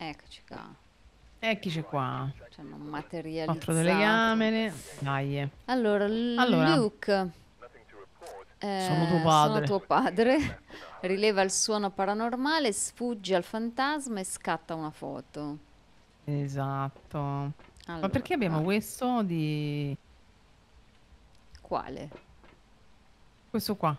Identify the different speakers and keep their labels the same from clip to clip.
Speaker 1: Eccoci qua.
Speaker 2: Eccoci qua.
Speaker 1: Ci hanno
Speaker 2: 4
Speaker 1: materializzato.
Speaker 2: telecamere. Dai.
Speaker 1: Allora,
Speaker 2: Allora,
Speaker 1: Luke,
Speaker 2: sono tuo
Speaker 1: sono
Speaker 2: padre.
Speaker 1: tuo padre. Rileva il suono paranormale, sfugge al fantasma e scatta una foto.
Speaker 2: Esatto. Ma
Speaker 1: Allora,
Speaker 2: perché abbiamo
Speaker 1: guarda.
Speaker 2: questo di...
Speaker 1: Quale?
Speaker 2: Questo qua?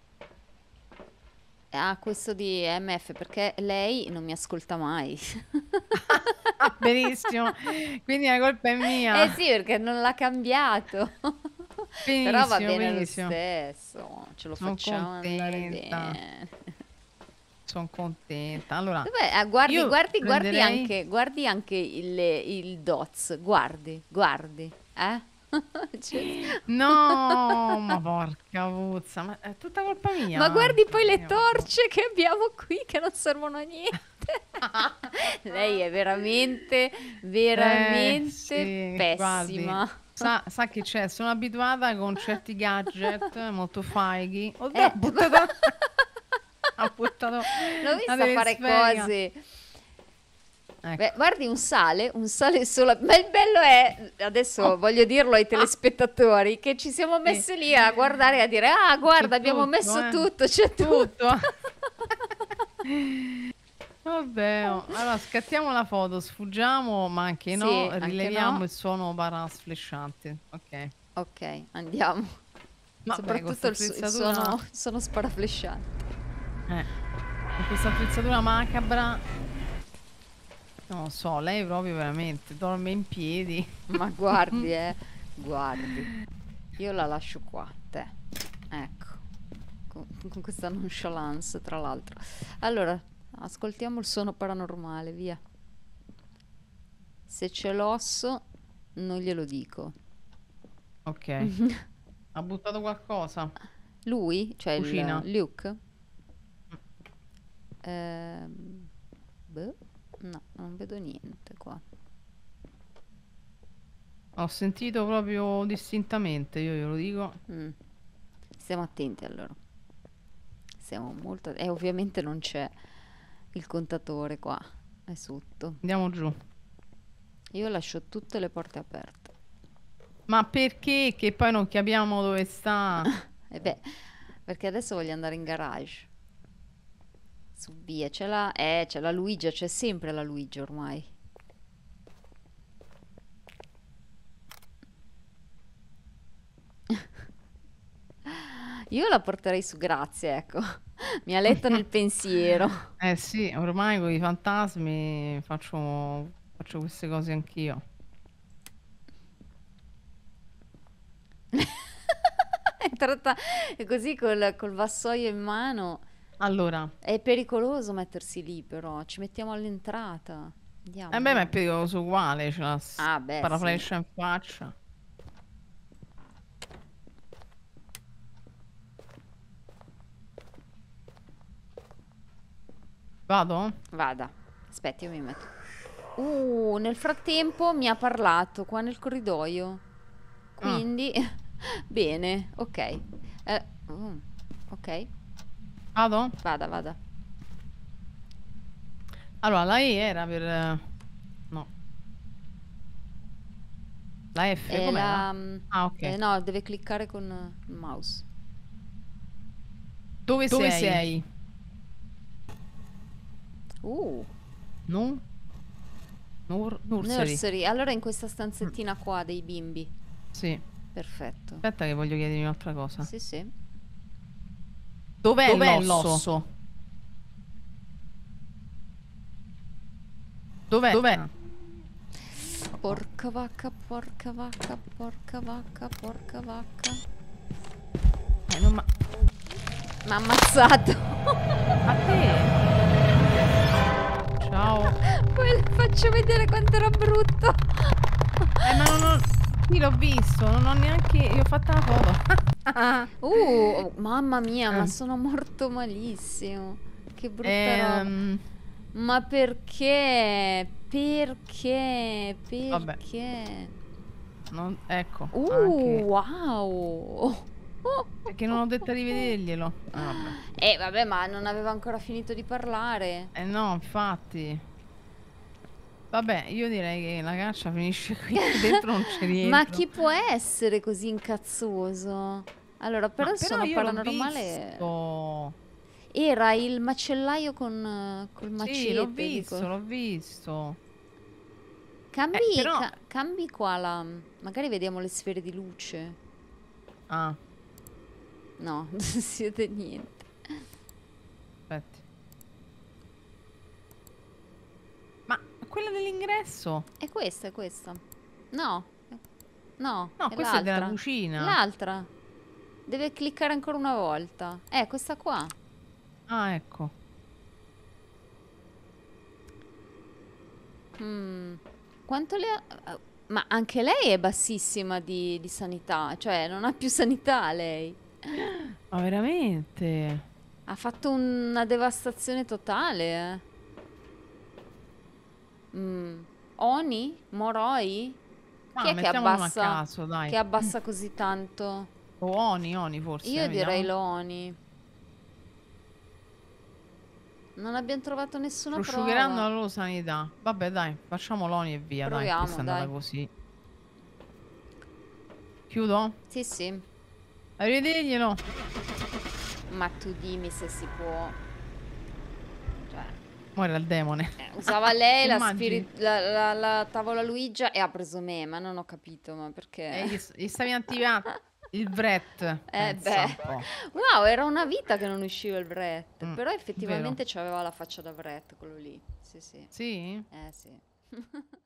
Speaker 1: Ah, questo di MF, perché lei non mi ascolta mai.
Speaker 2: Benissimo. Quindi la colpa è
Speaker 1: Eh
Speaker 2: mia.
Speaker 1: sì, perché non l'ha cambiato. Però va
Speaker 2: Benissimo,
Speaker 1: bene lo
Speaker 2: benissimo.
Speaker 1: stesso, ce lo
Speaker 2: Sono
Speaker 1: facciamo andare
Speaker 2: contenta.
Speaker 1: bene.
Speaker 2: Sono contenta. Allora,
Speaker 1: Dov'è? Ah, guardi,
Speaker 2: io
Speaker 1: guardi,
Speaker 2: prenderei...
Speaker 1: guardi anche il dots, guardi, guardi, eh? Cioè,
Speaker 2: No, ma porca puzza, ma è tutta colpa
Speaker 1: ma
Speaker 2: mia.
Speaker 1: guardi poi le
Speaker 2: Io-
Speaker 1: torce che abbiamo qui che non servono a niente. Lei è veramente, veramente
Speaker 2: sì, guardi,
Speaker 1: pessima.
Speaker 2: sa che c'è, sono abituata con certi gadget molto fighi. Oddio,
Speaker 1: Eh,
Speaker 2: ha buttato
Speaker 1: l'ho
Speaker 2: la
Speaker 1: vista fare
Speaker 2: telesferica.
Speaker 1: cose. Beh,
Speaker 2: Ecco,
Speaker 1: guardi un sale solo. Ma il bello è, adesso
Speaker 2: oh,
Speaker 1: voglio dirlo ai
Speaker 2: ah,
Speaker 1: telespettatori, che ci siamo
Speaker 2: sì,
Speaker 1: messi lì a guardare e a dire: Ah,
Speaker 2: c'è
Speaker 1: guarda, abbiamo
Speaker 2: tutto,
Speaker 1: messo tutto, c'è
Speaker 2: tutto.
Speaker 1: tutto.
Speaker 2: Vabbè, oh. Allora scattiamo la foto, sfuggiamo, ma anche no,
Speaker 1: Sì, anche
Speaker 2: rileviamo
Speaker 1: no.
Speaker 2: il suono parasflashante. Ok.
Speaker 1: Ok, andiamo.
Speaker 2: Vabbè, con
Speaker 1: Soprattutto
Speaker 2: questa
Speaker 1: il
Speaker 2: attrezzatura,
Speaker 1: suono sparaflesciante.
Speaker 2: eh, con questa attrezzatura macabra, non lo so, lei proprio veramente dorme in piedi.
Speaker 1: Ma guardi, guardi. Io la lascio qua, te. Ecco, con questa nonchalance, tra l'altro. Allora, ascoltiamo il suono paranormale, via. Se c'è l'osso, non glielo dico.
Speaker 2: Ok, ha buttato qualcosa.
Speaker 1: Lui, cioè il
Speaker 2: Cucina.
Speaker 1: Luke, ehm, boh, no, non vedo niente qua.
Speaker 2: Ho sentito proprio distintamente, io glielo dico.
Speaker 1: Mm. Stiamo attenti allora. Siamo molto... E ovviamente non c'è il contatore qua, è sotto.
Speaker 2: Andiamo giù.
Speaker 1: Io lascio tutte le porte aperte.
Speaker 2: Ma perché che poi non capiamo dove sta?
Speaker 1: E beh, perché adesso voglio andare in garage. Su via, c'è la Luigia, c'è sempre la Luigia ormai. Io la porterei su, grazie, ecco. Mi ha letto nel pensiero.
Speaker 2: Eh sì, ormai con i fantasmi faccio queste cose anch'io.
Speaker 1: È entrata così col vassoio in mano.
Speaker 2: Allora,
Speaker 1: È pericoloso mettersi lì, però. Ci mettiamo all'entrata. Andiamo,
Speaker 2: beh, ma è
Speaker 1: andiamo.
Speaker 2: pericoloso uguale, c'è la
Speaker 1: Ah, beh, sì.
Speaker 2: paraflescia in faccia. Vado?
Speaker 1: Vada. Aspetti, io mi metto. Nel frattempo mi ha parlato qua nel corridoio.
Speaker 2: Ah,
Speaker 1: Quindi, bene, ok. Mm, ok,
Speaker 2: vado?
Speaker 1: vada, vada.
Speaker 2: Allora, la E era per... no, la F
Speaker 1: È
Speaker 2: com'era? Ah, ok.
Speaker 1: no, deve cliccare con il mouse.
Speaker 2: Dove
Speaker 1: Dove
Speaker 2: sei?
Speaker 1: sei? Uh,
Speaker 2: No? Nursery.
Speaker 1: nursery. Allora in questa
Speaker 2: Mm,
Speaker 1: stanzettina qua dei bimbi.
Speaker 2: sì.
Speaker 1: Perfetto.
Speaker 2: Aspetta che voglio chiederti un'altra cosa.
Speaker 1: Sì, sì.
Speaker 2: Dov'è
Speaker 1: Dov'è
Speaker 2: l'osso?
Speaker 1: l'osso?
Speaker 2: Dov'è?
Speaker 1: Dov'è?
Speaker 2: Ah,
Speaker 1: Porca vacca, porca vacca, porca vacca, porca vacca.
Speaker 2: non ma...
Speaker 1: M'ha ammazzato.
Speaker 2: A te? Ciao.
Speaker 1: Poi le faccio vedere quanto era brutto.
Speaker 2: Ma non ho... Sì, l'ho visto, non ho neanche... Io ho fatto la foto.
Speaker 1: Mamma mia, ma
Speaker 2: Eh,
Speaker 1: sono morto malissimo. Che brutta roba.
Speaker 2: ehm,
Speaker 1: Ma perché? Perché?
Speaker 2: vabbè,
Speaker 1: Perché?
Speaker 2: ecco, anche...
Speaker 1: Wow.
Speaker 2: Perché non ho detto di vederglielo. Vabbè.
Speaker 1: Vabbè, ma non aveva ancora finito di parlare.
Speaker 2: Eh no, infatti. Vabbè, io direi che la caccia finisce qui. Dentro non ci
Speaker 1: Ma
Speaker 2: rientro.
Speaker 1: chi può essere così incazzoso? Allora,
Speaker 2: Ma
Speaker 1: però il
Speaker 2: però
Speaker 1: suono
Speaker 2: io l'ho
Speaker 1: paranormale
Speaker 2: visto.
Speaker 1: era il macellaio col
Speaker 2: Sì, l'ho
Speaker 1: macete,
Speaker 2: visto,
Speaker 1: dico.
Speaker 2: l'ho visto.
Speaker 1: Cambi,
Speaker 2: Però...
Speaker 1: cambi qua la... Magari vediamo le sfere di luce.
Speaker 2: Ah,
Speaker 1: No, non si vede niente.
Speaker 2: aspetta. Ma quella dell'ingresso?
Speaker 1: È questa, è questa. No, no,
Speaker 2: No,
Speaker 1: è
Speaker 2: questa è della
Speaker 1: l'altra.
Speaker 2: cucina.
Speaker 1: L'altra. Deve cliccare ancora una volta. Questa qua.
Speaker 2: Ah, ecco.
Speaker 1: Mm. Quanto le ha... Ma anche lei è bassissima di sanità. Cioè, non ha più sanità lei.
Speaker 2: Ma veramente?
Speaker 1: Ha fatto una devastazione totale, Oni? Moroi? Chi
Speaker 2: Ah,
Speaker 1: è
Speaker 2: mettiamo uno a caso, dai.
Speaker 1: che abbassa così tanto?
Speaker 2: O Oni forse,
Speaker 1: Io direi
Speaker 2: vediamo.
Speaker 1: lo Oni. Non abbiamo trovato nessuna
Speaker 2: Prosciugheranno
Speaker 1: prova.
Speaker 2: la loro sanità. Vabbè, dai, facciamo l'Oni e via, dai. Questa è
Speaker 1: Proviamo,
Speaker 2: andata
Speaker 1: dai.
Speaker 2: così. Chiudo?
Speaker 1: Sì, sì.
Speaker 2: Arrivederglielo.
Speaker 1: Ma tu dimmi se si può. Cioè,
Speaker 2: Mo' era il demone.
Speaker 1: usava lei
Speaker 2: Immagini.
Speaker 1: la tavola Luigia e ha preso me, ma non ho capito, ma perché?
Speaker 2: E gli stavi attivando il Vret. Pensa un
Speaker 1: Beh.
Speaker 2: po'.
Speaker 1: Wow, era una vita che non usciva il Vret. Però
Speaker 2: Vero.
Speaker 1: effettivamente c'aveva la faccia da Vret, quello lì. Sì, sì.
Speaker 2: Sì?
Speaker 1: Sì.